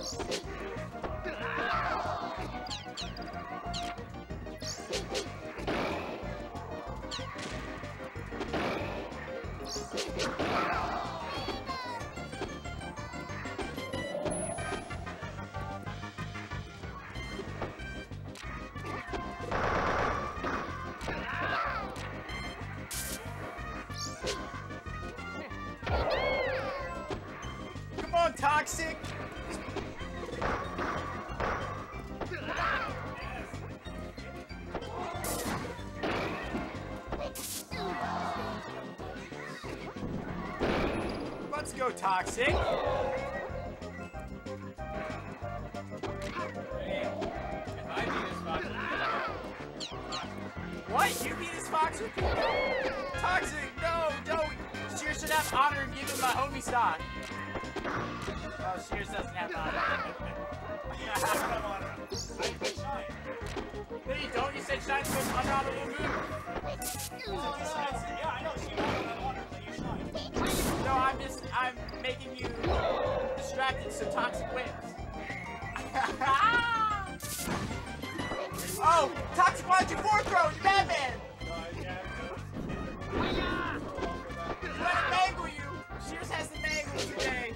Come on, Toxic! Let's go, Toxic! What? You beat this fox with me? Toxic, no, don't! Shears should have honor and give him my homie stock. Oh, Shears doesn't have honor. No, you don't. You said Shine's most unhonorable move. Yeah, I know. So you don't have honor, but you shine. No, I'm making you distracted so Toxic wins. Oh, Toxic, why'd you fourth throw? You madman! Let it mangle you. Shears has to mangle today.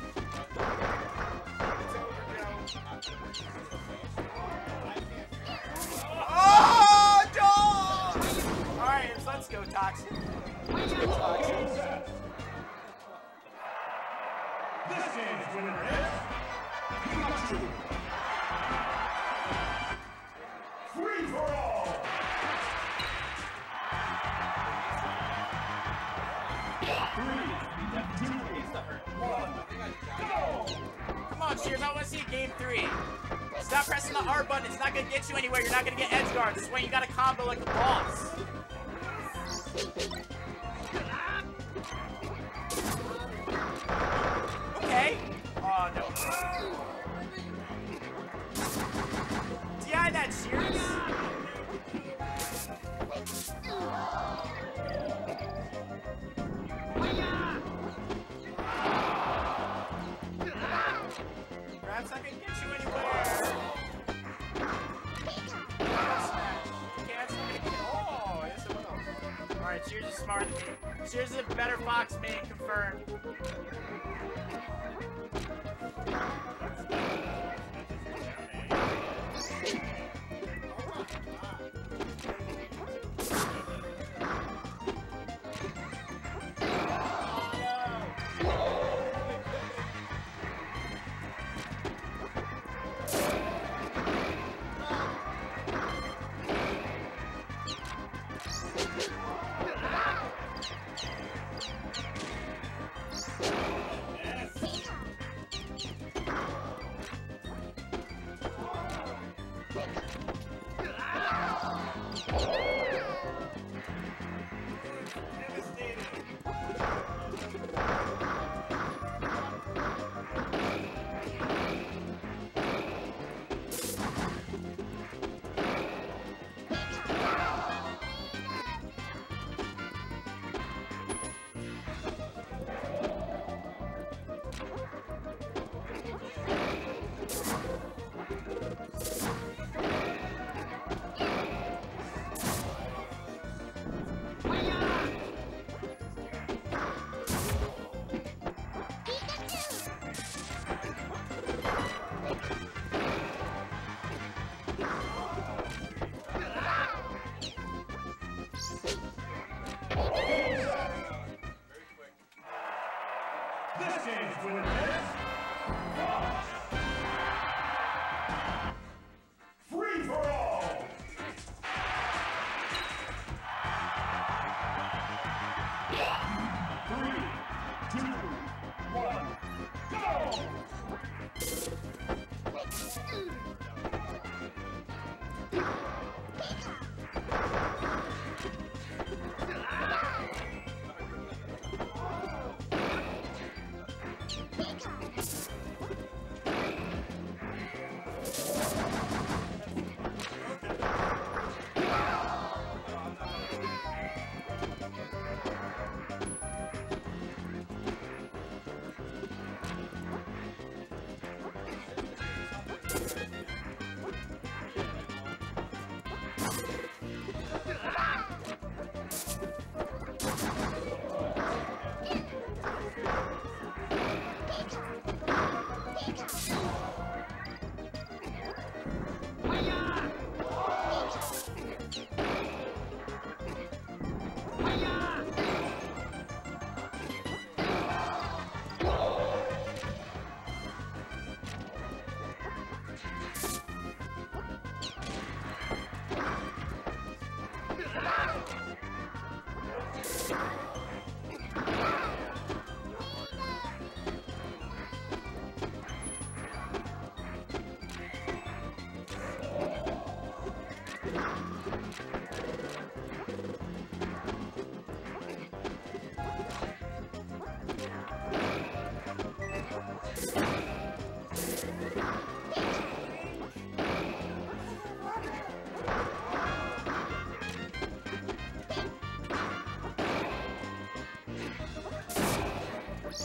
Oh, dog! Alright, let's go, Toxic. Let's go, Toxic. This game's winner is Pikachu. Free for all. Three, two, one, go! Come on, Shears, I want to see game 3. Stop pressing the R button. It's not going to get you anywhere. You're not going to get edge guard. This is when you got to combo like the boss. Okay. Oh, no. DI that, Shears. Grab's not gonna get you anywhere. Oh, yes it will. Alright, Shears is smarter than me. Shears is a better fox main, confirmed. This game's winner is Fox. Free for all. Three, two, one, go!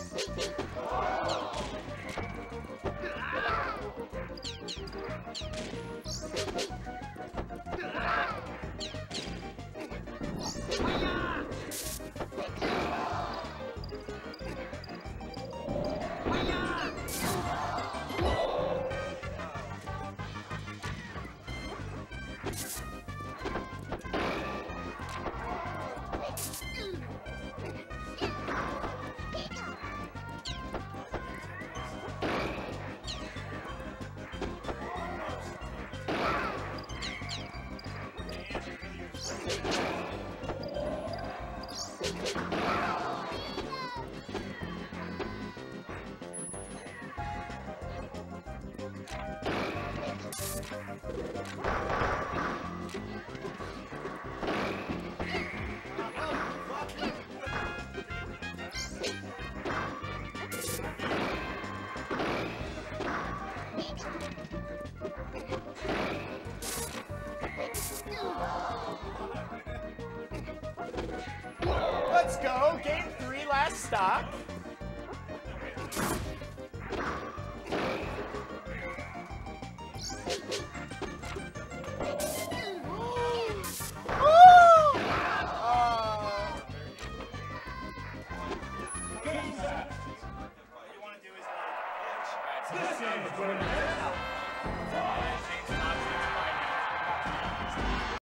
Let's go. Game 3, last stop. This game's winner is